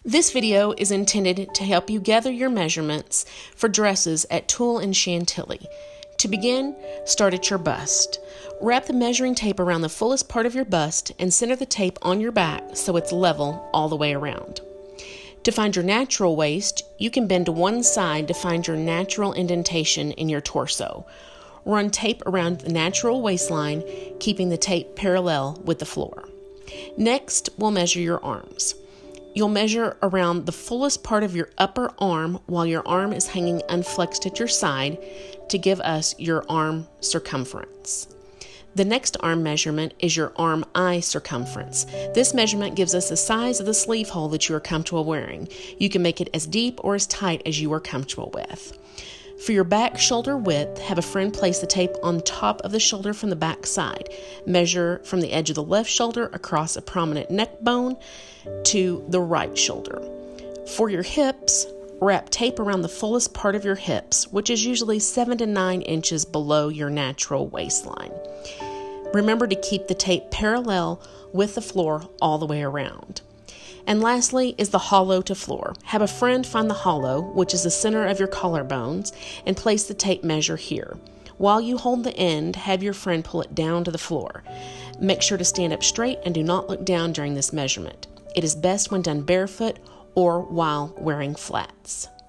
This video is intended to help you gather your measurements for dresses at Tulle Chantilly. To begin, start at your bust. Wrap the measuring tape around the fullest part of your bust and center the tape on your back so it's level all the way around. To find your natural waist, you can bend to one side to find your natural indentation in your torso. Run tape around the natural waistline, keeping the tape parallel with the floor. Next, we'll measure your arms. You'll measure around the fullest part of your upper arm while your arm is hanging unflexed at your side to give us your arm circumference. The next arm measurement is your arm eye circumference. This measurement gives us the size of the sleeve hole that you are comfortable wearing. You can make it as deep or as tight as you are comfortable with. For your back shoulder width, have a friend place the tape on top of the shoulder from the back side. Measure from the edge of the left shoulder across a prominent neck bone to the right shoulder. For your hips, wrap tape around the fullest part of your hips, which is usually 7 to 9 inches below your natural waistline. Remember to keep the tape parallel with the floor all the way around. And lastly is the hollow to floor. Have a friend find the hollow, which is the center of your collarbones, and place the tape measure here. While you hold the end, have your friend pull it down to the floor. Make sure to stand up straight and do not look down during this measurement. It is best when done barefoot or while wearing flats.